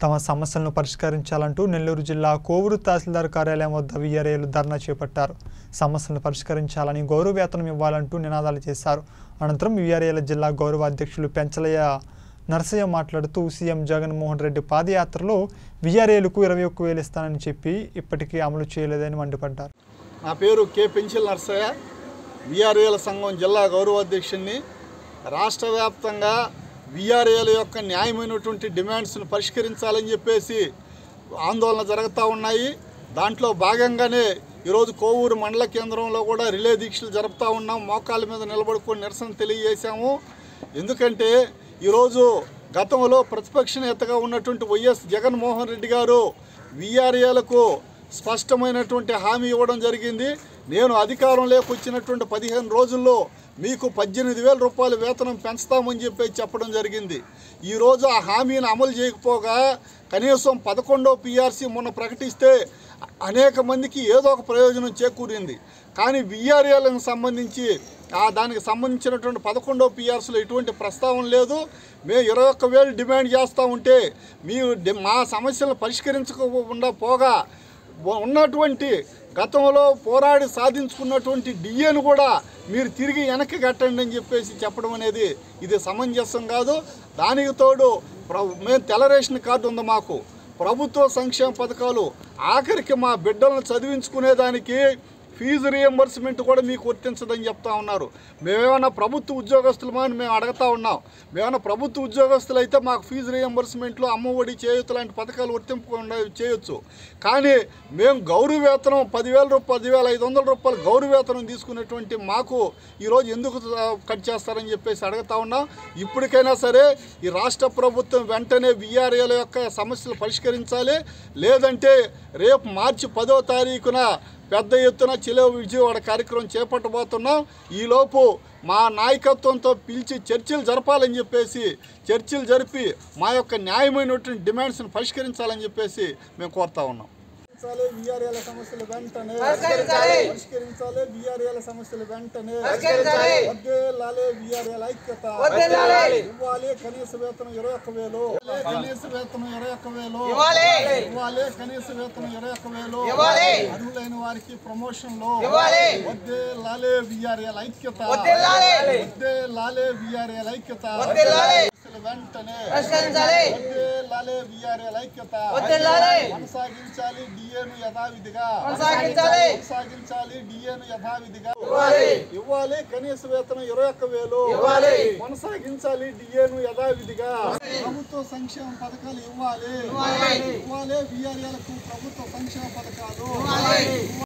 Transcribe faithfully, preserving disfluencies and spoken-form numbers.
తమ సమస్యలను పరిష్కరించాలంటూ నెల్లూరు జిల్లా కోవూరు తహసీల్దార్ కార్యాలయం వద్ద వీఆర్ఏలు ధర్నా చేపట్టారు. సమస్యలను పరిష్కరించాలని గౌరవ వేతనం ఇవ్వాలంటూ నినాదాలు చేశారు. అనంతరం వీఆర్ఏల జిల్లా గౌరవ అధ్యక్షులు పెంచలయ్య నరసయ్య మాట్లాడుతూ సీఎం జగన్మోహన్ రెడ్డి పాదయాత్రలో వీఆర్ఏలకు ఇరవై ఒక్క వేలు ఇస్తానని చెప్పి ఇప్పటికీ అమలు చేయలేదని మండిపడ్డారు. నా పేరు కె పెంచల నరసయ్య, వీఆర్ఏల సంఘం జిల్లా గౌరవ అధ్యక్షుడిని. రాష్ట్ర వ్యాప్తంగా వీఆర్ఏల యొక్క న్యాయమైనటువంటి డిమాండ్స్ను పరిష్కరించాలని చెప్పేసి ఆందోళన జరుగుతూ ఉన్నాయి. దాంట్లో భాగంగానే ఈరోజు కోవూరు మండల కేంద్రంలో కూడా రిలే దీక్షలు జరుపుతూ ఉన్నాం. మోకాళ్ళ మీద నిలబడుకొని నిరసన తెలియజేశాము. ఎందుకంటే ఈరోజు గతంలో ప్రతిపక్ష నేతగా ఉన్నటువంటి వైఎస్ జగన్మోహన్ రెడ్డి గారు వీఆర్ఏలకు స్పష్టమైనటువంటి హామీ ఇవ్వడం జరిగింది. నేను అధికారంలోకి వచ్చినటువంటి పదిహేను రోజుల్లో మీకు పద్దెనిమిది వేల రూపాయల వేతనం పెంచుతామని చెప్పి చెప్పడం జరిగింది. ఈరోజు ఆ హామీని అమలు చేయకపోగా కనీసం పదకొండో పిఆర్సీ మొన్న ప్రకటిస్తే అనేక మందికి ఏదో ఒక ప్రయోజనం చేకూరింది. కానీ వీఆర్ఏలకు సంబంధించి ఆ దానికి సంబంధించినటువంటి పదకొండో పిఆర్సీలో ఎటువంటి ప్రస్తావన లేదు. మేము ఇరవై ఒక్క వేలు డిమాండ్ చేస్తూ ఉంటే మీ మా సమస్యలను పరిష్కరించకుండా పోగా ఉన్నటువంటి గతంలో పోరాడి సాధించుకున్నటువంటి డిఏను కూడా మీరు తిరిగి వెనక్కి కట్టండి అని చెప్పేసి చెప్పడం అనేది ఇది సమంజసం కాదు. దానికి తోడు మేము తెల్ల రేషన్ కార్డు ఉంది, మాకు ప్రభుత్వ సంక్షేమ పథకాలు ఆఖరికి మా బిడ్డలను చదివించుకునేదానికి ఫీజు రియంబర్స్మెంట్ కూడా మీకు వర్తించదని చెప్తా ఉన్నారు. మేమేమన్నా ప్రభుత్వ ఉద్యోగస్తులమా అని మేము అడుగుతా ఉన్నాం. మేమన్నా ప్రభుత్వ ఉద్యోగస్తులు అయితే మాకు ఫీజు రియంబర్స్మెంట్లు, అమ్మఒడి, చేయూత లాంటి పథకాలు వర్తింపకుండా చేయొచ్చు. కానీ మేము గౌరవ వేతనం పదివేల రూపాయలు పదివేల ఐదు వందల రూపాయలు గౌరవ వేతనం తీసుకునేటువంటి మాకు ఈరోజు ఎందుకు కట్ చేస్తారని చెప్పేసి అడుగుతా ఉన్నాం. ఇప్పటికైనా సరే ఈ రాష్ట్ర ప్రభుత్వం వెంటనే వీఆర్ఏల యొక్క సమస్యలు పరిష్కరించాలి. లేదంటే రేపు మార్చి పదో తారీఖున పెద్ద ఎత్తున చెలో విజయవాడ కార్యక్రమం చేపట్టబోతున్నాం. ఈలోపు మా నాయకత్వంతో పిలిచి చర్చలు జరపాలని చెప్పేసి చర్చలు జరిపి మా యొక్క న్యాయమైనటువంటి డిమాండ్స్ని పరిష్కరించాలని చెప్పేసి మేము కోరుతా ఉన్నాం. వీఆర్ఏల సమస్యలు వెంటనే పరిష్కరించాలి. వీఆర్ఏల సమస్యలు వెంటనే వద్దేలాలే. వీఆర్ఏల ఐక్యత ఇవ్వాలి. కనీస వేతనం ఇరవై ఒక్క వేలు కనీస వేతనం ఇరవై ఒక్క వేలు ఇవ్వాలి. కనీస వేతనం ఇరవై ఒక్క వేలు అర్హులైన వారికి ప్రమోషన్లు వద్దేలాలే. వీఆర్ఏల ఐక్యత వద్దేలాలే. వీఆర్ఏల ఐక్యత వెంటనే వద్దేలాలే. వీఆర్ఏల ఐక్యత కొనసాగించాలి. డిఏను యథావిధిగా కొనసాగించాలి. డిఏను యథావిధిగా ఇవ్వాలి. కనీస వేతనం ఇరవై ఒక్క వేలు కొనసాగించాలి. డిఏను యథావిధిగా ప్రభుత్వ సంక్షేమ పథకాలు ఇవ్వాలి. ఇవ్వాలి. వీఆర్ఏలకు ప్రభుత్వ సంక్షేమ పథకాలు